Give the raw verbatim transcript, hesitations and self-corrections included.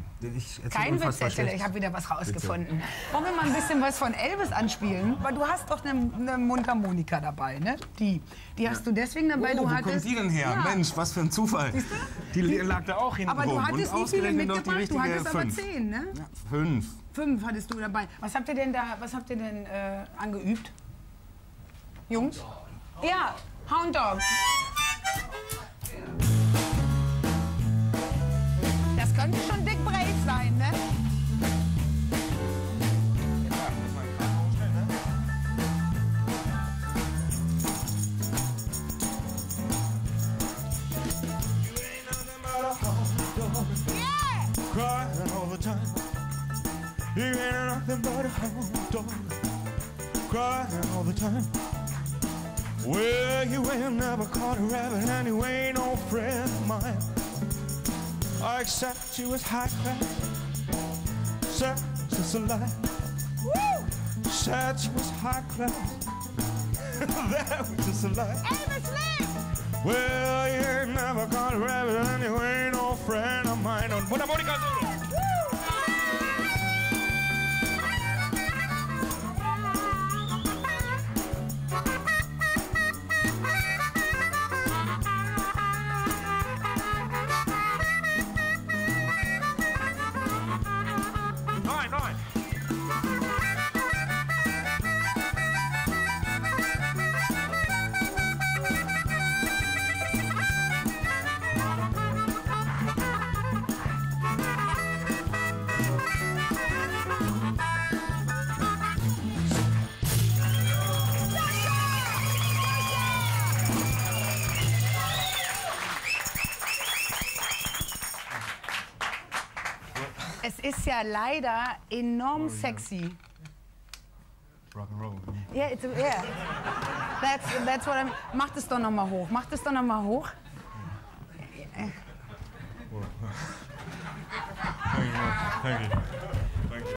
Ich Kein Witz erzählen, ich habe wieder was rausgefunden. Wollen wir mal ein bisschen was von Elvis anspielen? Weil du hast doch eine, eine Mundharmonika dabei, ne? Die, die hast ja. du deswegen dabei. Oh, du wo hattest, kommt die denn her? Ja. Mensch, was für ein Zufall. Siehst du? Die lag da auch hinten aber rum. Aber du hattest und nicht viele mitgebracht, die du hattest aber fünf. zehn, ne? Ja, fünf. Fünf hattest du dabei. Was habt ihr denn da, was habt ihr denn äh, angeübt? Jungs? Ja, Hound Dog. Das könnte schon Dick Brave sein, ne? Crying all the time. You ain't nothing but a hound dog. Crying all the time. Well, you ain't never caught a rabbit and you ain't no friend of mine. I accept you as high class. Said it's a lie. Woo! Said you was high class. That was just a lie. Elvis Lee! Well, you ain't never caught a rabbit and you ain't no friend of mine. On Mundharmonika Solo. Nein, nein. Es ist ja leider enorm sexy. Rock'n'Roll. Yeah, it's a, yeah. That's that's what I'm. Mach das doch noch mal hoch. Mach das doch noch mal hoch. Thank you. Thank you.